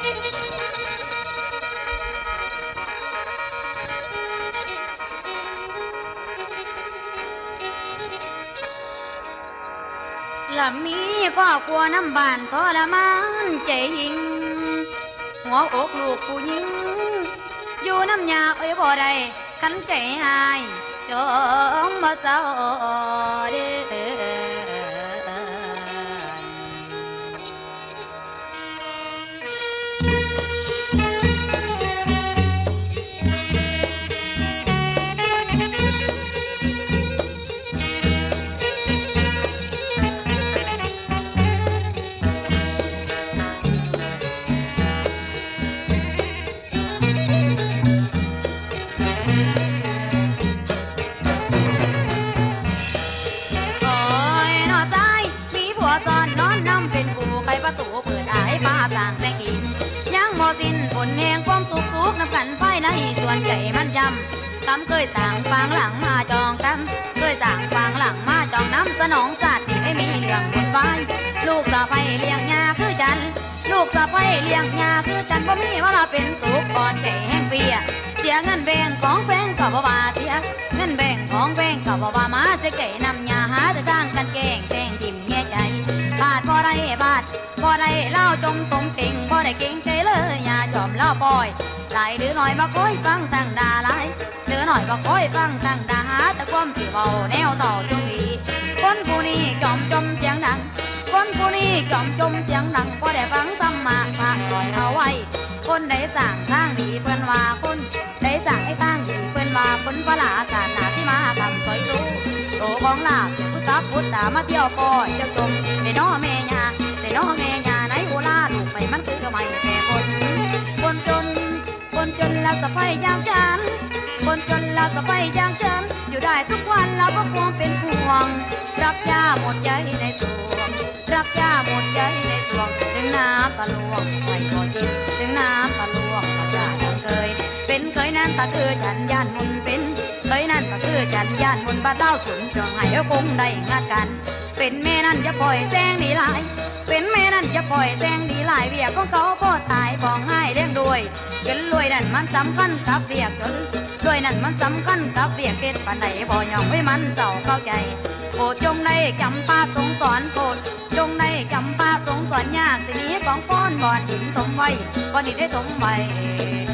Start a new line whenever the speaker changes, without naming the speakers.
ละมีก็กลัวน้ำบานทรมานใจยิงหัวอกลูกผู้หญิงอยู่น้ำยาเอ้ยบ่ได้ขันใจหายจมบ่เศร้าเด้ประตูเปิดอายป้าสร้างแต่กินยังบ่สิ้นผลแห่งความสุขสุขน้ำกันภายในส่วนใจมันยำกำเคยสั่งฟางหลังมาจองกำเคยสั่งฟางหลังมาจองน้ำสนองสัตว์ที่ให้มีเรื่องบนไว้ลูกสะใภ้เลี้ยงยาคือฉันลูกสะใภ้เลี้ยงยาคือฉันบ่มีว่าเป็นสุขอ่อนใจแห้งเปียเสียเงินแบ่งของแพงก็บ่ว่าเสียเงินแบ่งของแพงก็บ่ว่ามาเสียไก่นำยาหาแต่ทางกันแกงแกงดิ่มแง่ใจบาดบ่ได้บาดบ่ได้เล่าจมตรงเก่งบ่ได้เก่งใจเลยอย่าจอมเล่าปล่อยไหลหรือหน่อยมาคอยฟังตั้งด่าไหลหรือหน่อยมาคอยฟังตั้งด่าหาแต่ความที่เบาแนวต่อจงดีคนผู้นี้จอมจมเสียงดังคนผู้นี้จอมจมเสียงดังบ่ได้ฟังธรรมะพระสอนเอาไว้คนได้สั่งทางดีเพิ่นว่าคนได้สั่งให้ทางดีเพิ่นว่าคนพระลาศาสนาที่มาทำสอยสู้โตของลาบพุทธพุทธามาเที่ยวปล่อยเจ้าจมในน้อแม่ยาในน้อแม่ยาในโอลาลูกไปมันคือไม่แค่คนจนแล้วสะใภ้ยางจันคนจนแล้วสะใภ้ยางจันอยู่ได้ทุกวันแล้วก็ควงเป็นห่วงรักยาหมดใจในสวงรักยาหมดใจในสวงถึงน้ำตะลวงไม่พอจิตถึงน้ำตะลวงก็จะดังเคยเป็นเคยนั้นตะคือฉันย่านมุนเป็นเคยนั้นตะคือฉันย่านมุนบ้านเล่าสุนเครื่องให้คงได้งัดกันเป็นแม่นั้นจะปล่อยแสงดีหลายเป็นแม่นั้นจะปล่อยแสงดีหลายเวียกของเขาพ่อตายของให้เลี้ยงด้วยจนรวยนั่นมันสำคัญกับเวียกจนรวยนั่นมันสำคัญกับเวียกเกศปันใดบ่ยอมให้มันเศร้าเข้าใจโปรดจงได้จำปาสงสอนโปรดจงได้จำปาสงสอนยากสินี้ของป้อนบ่อนหินถมไว้บ่อนหินได้ถมไว้